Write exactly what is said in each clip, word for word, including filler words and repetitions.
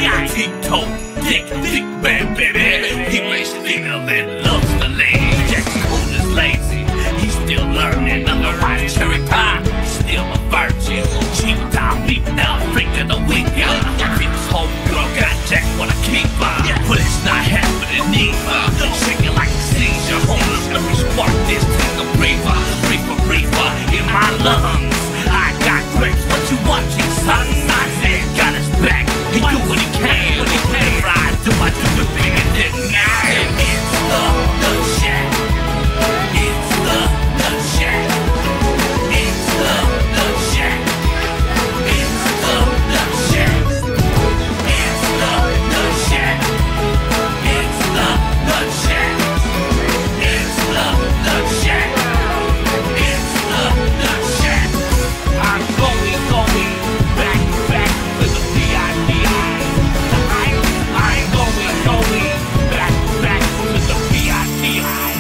guy. Tito Dick, Dick man, baby. He makes legal and loves the lady. Jackson Cool is lazy. He's still learning. Otherwise, cherry pie, still a virgin. Cheap down, beat down, freak of the week. This whole girl got Jack wanna keep her, but it's not happening neither. Shaking like a seizure, homeless. Let me spark this thing a breather, breather, breather in my lungs. I got grapes, what you watching, son? I said, got his back. He do what he can, what he can. I do, I do it bigger than now. It's the Nutshack. It's the Nutshack. It's the Nutshack. It's the Nutshack. It's the Nutshack. It's the Nutshack. It's the Nutshack. It's the Nutshack. I'm going, going back, back to the V I P I. I, I'm going, going back, back to the V I P I.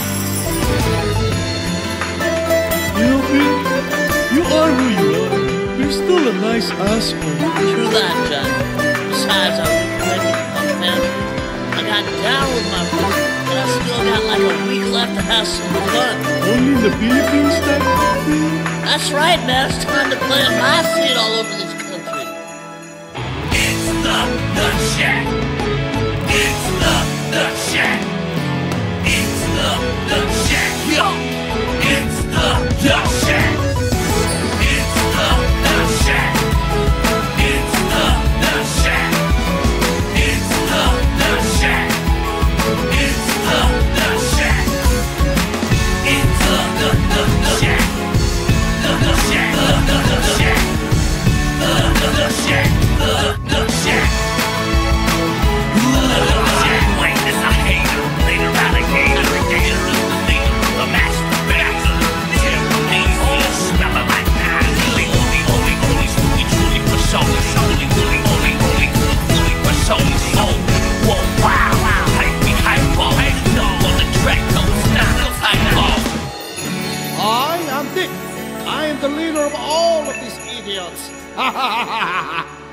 You know, Pete, you are who you are. You're still a nice asshole. True that, John. Besides, I regretted my family. I got down with my food, but I still got like a week left to have some fun. Only in the Philippines, that That's right, man. It's time to plant my feet all over this country. It's the Nutshack. It's the Nutshack. It's the Nutshack. Yo, it's the Nutshack. It's the Nutshack. It's the Nutshack. It's the Nutshack. It's the Nutshack. It's the Nutshack. The Nutshack. The Nutshack. The Nutshack. The Nutshack. The Nutshack. Wait, it's a hater. Later alligator. Gator is the leader. The master bastard. Japanese. Smelling like that. Only, only, only, only. Truly, truly for show. Only, only, only, only. Truly for show. Oh, whoa, wow, wow. Hype me, hype ball. No on the track. No, it's not. No hype ball. I am Dick. I am the leader of all of these idiots. Ha ha ha ha ha!